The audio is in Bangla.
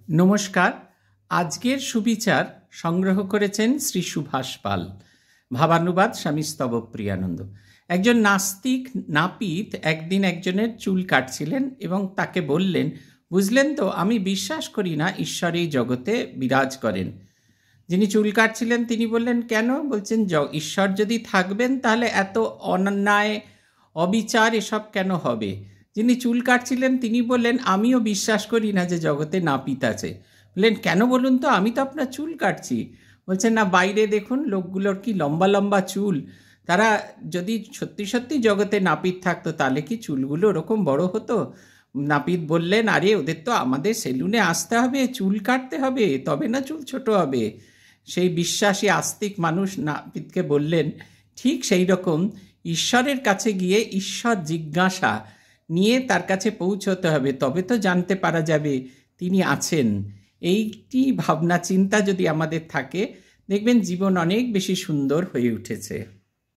নমস্কার। আজকের সুবিচার সংগ্রহ করেছেন শ্রী সুভাষ পাল। ভাবানুবাদ স্বামী স্তবপ্রিয়ানন্দ। একজন নাস্তিক নাপিত একদিন একজনের চুল কাটছিলেন এবং তাকে বললেন, বুঝলেন তো, আমি বিশ্বাস করি না ঈশ্বর এই জগতে বিরাজ করেন। যিনি চুল কাটছিলেন তিনি বললেন, কেন? বলছেন, ঈশ্বর যদি থাকবেন তাহলে এত অন্যায় অবিচার এসব কেন হবে? যিনি চুল কাটছিলেন তিনি বললেন, আমিও বিশ্বাস করি না যে জগতে নাপিত আছে। বললেন, কেন বলুন তো, আমি তো আপনার চুল কাটছি। বলছেন, না, বাইরে দেখুন লোকগুলোর কি লম্বা লম্বা চুল। তারা যদি সত্যি সত্যি জগতে নাপিত থাকতো তাহলে কি চুলগুলো ওরকম বড় হতো? নাপিত বললেন, আরে ওদের তো আমাদের সেলুনে আসতে হবে, চুল কাটতে হবে, তবে না চুল ছোট হবে। সেই বিশ্বাসী আস্তিক মানুষ নাপিতকে বললেন, ঠিক সেই রকম ঈশ্বরের কাছে গিয়ে ঈশ্বর জিজ্ঞাসা নিয়ে তার কাছে পৌঁছতে হবে, তবে তো জানতে পারা যাবে তিনি আছেন। এইটি ভাবনা চিন্তা যদি আমাদের থাকে, দেখবেন জীবন অনেক বেশি সুন্দর হয়ে উঠেছে।